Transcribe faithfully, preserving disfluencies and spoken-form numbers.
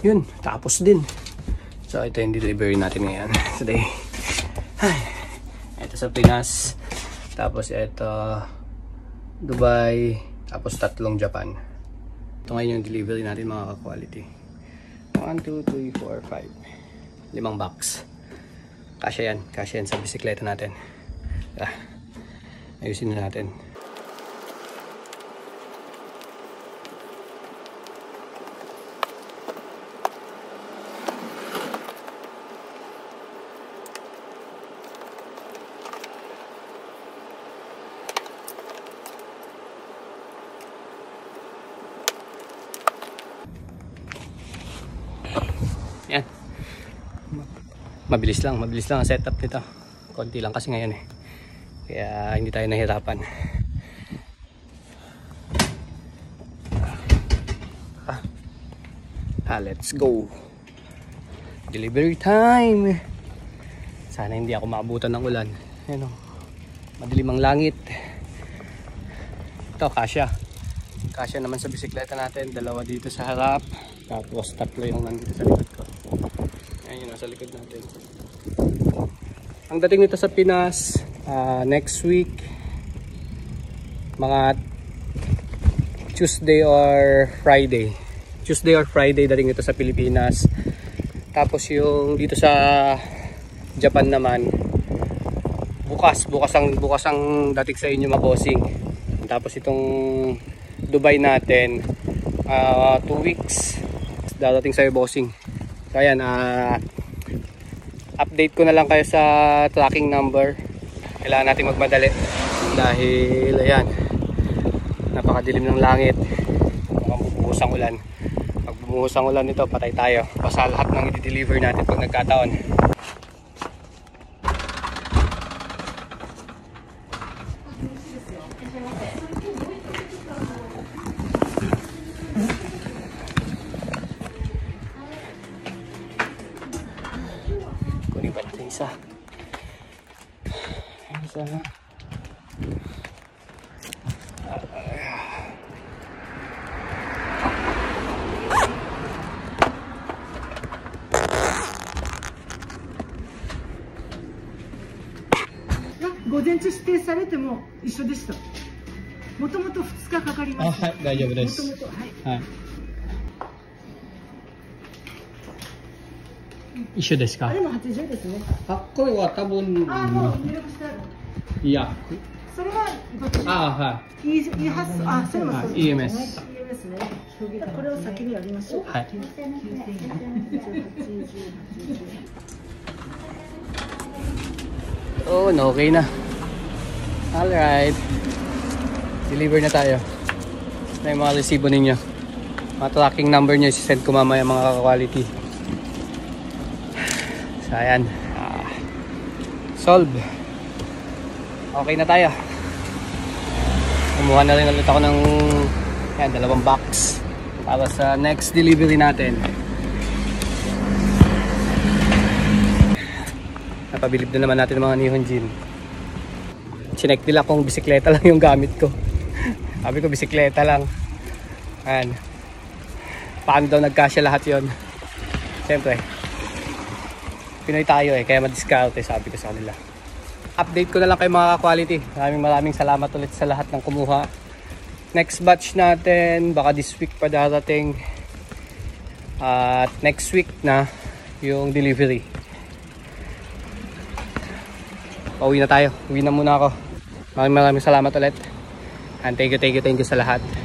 yun, tapos din. So ito yung delivery natin ngayon today. Ito sa Pinas, tapos ito Dubai, tapos tatlong Japan. Ito ngayon yung delivery natin mga ka-quality. one, two, three, four, five. Limang box. Kasya yan, kasya yan sa bisikleta natin. Ah, ayusin na natin. Yan. Mabilis lang, mabilis lang ang setup nito. Konti lang kasi ngayon eh. Kaya hindi tayo nahirapan. Ah, ah let's go. Delivery time. Sana hindi ako maabutan ng ulan. Ayan o. Madilim ang langit. Ito, kasya. Kasya naman sa bisikleta natin. Dalawa dito sa harap. Tapos tatlo yung nandito sa likod ko. Ayan yun, sa likod natin. Ang dating nito sa Pinas, uh, next week, mga Tuesday or Friday. Tuesday or Friday dating ito sa Pilipinas. Tapos yung dito sa Japan naman, bukas, bukas ang, bukas ang dating sa inyo mabosing. Tapos itong Dubai natin, uh, two weeks dadating sa'yo bossing. So ayan, uh, update ko na lang kayo sa tracking number. Kailangan natin magmadali dahil ayan, napakadilim ng langit, mukhang bubuhos ang ulan. Pag bumuhos ang ulan nito, patay tayo. Basta lahat ng i-deliver natin pag nagkataon. Isa. Isa. 午前中指定されても一緒でした。もともとふつかかかります。 あ、はい、大丈夫です。 もともと、はい。はい。 一緒ですか。 あれもはちじゅうですね。 あ、これは多分。 あ、もう入力してある。 いや。それはどっち？あ、はい。いい、いい発想。あ、それもそうですね。イーエムエス。イーエムエスね。これを先にやりましょう。はい。Oh, no, okay na. Alright. Deliver na tayo. Na yung mga resibo ninyo. Mga tracking number nyo, sisend ko mamaya mga quality. So, ayan. Ah, solve. Okay na tayo. Kumuha na rin ulit ako ng yan, dalawang box para sa next delivery natin. Napabilib na naman natin ng mga Nihon Jin. Chinek nila kung bisikleta lang yung gamit ko. Sabi ko bisikleta lang. Ayan. Paano daw nagkasya lahat yon? Siyempre Pinoy tayo eh, kaya madiskarte, sabi ko sa kanila. Update ko na lang kay mga quality. Maraming maraming salamat ulit sa lahat ng kumuha. Next batch natin, baka this week pa darating. At next week na yung delivery. Pauwi na tayo. Uwi na muna ako. Maraming maraming salamat ulit. And thank you, thank you, thank you sa lahat.